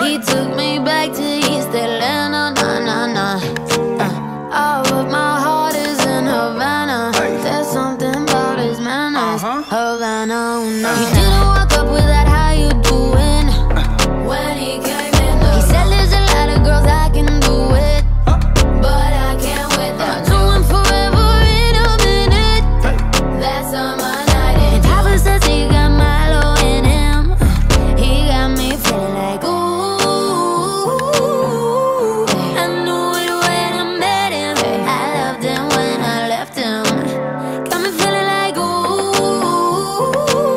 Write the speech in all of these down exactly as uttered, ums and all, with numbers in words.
He took me back to East Atlanta, nah, nah, nah. Uh, all of my heart is in Havana. There's something about his manners, Havana, ooh, nah. He didn't walk up with that how you doing when he came in the He said there's a lot of girls I can do it, but I can't with that. Do him forever in a minute. That's on my night. And Papa says he got Milo in him. He got me feeling like ooh. I knew it when I met him. I loved him when I left him. Got me feeling like ooh.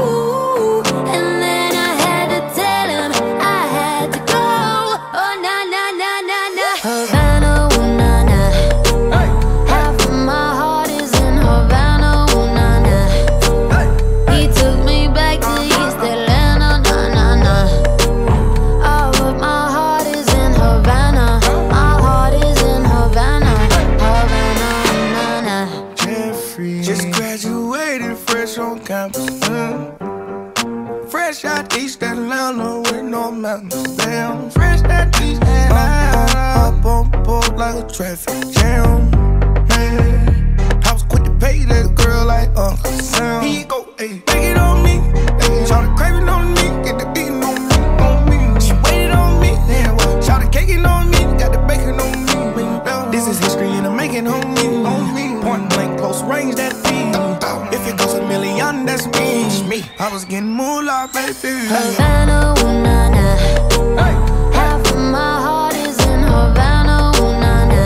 And then I had to tell him I had to go. Oh na na na na na. Havana, ooh na na. Half of my heart is in Havana, ooh na na. He took me back to East Atlanta, nah nah nah. All of my heart is in Havana. My heart is in Havana, Havana, ooh na na. Jeffrey just graduated fresh on campus. Mm. Fresh out East Atlanta with no mountains. Damn, fresh out East Atlanta. Up on board like a traffic jam. Man, I was quick to pay that girl like Uncle Sam. Here you go, ayy, take it on me. Ayy, shout the craving on me, get the beating on me, on me. She waited on me, yeah, well, shout the caking on me, got the bacon on me. This is history and I'm making on me, on me. Point blank, close range, that feed. If it goes a million, that's me. I was getting moolah, baby. Havana, ooh na na. Half of my heart is in Havana, ooh na na.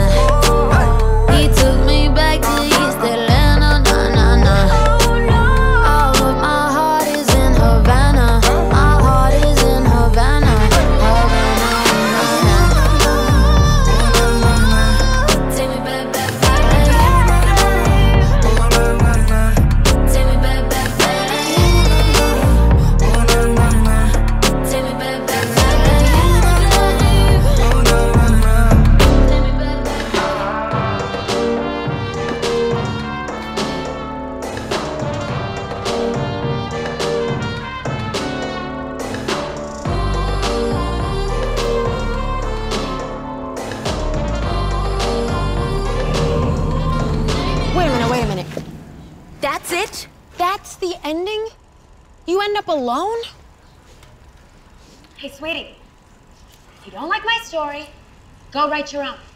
He took me back to East Atlanta, nah nah nah. All of my heart is in Havana. My heart is in Havana, Havana, ooh na na. Take me back, back, back. Take me back, back, back. Take me back, back, back. Take me back, back. Wait a minute, wait a minute. That's it? That's the ending? You end up alone? Hey, sweetie, if you don't like my story, go write your own.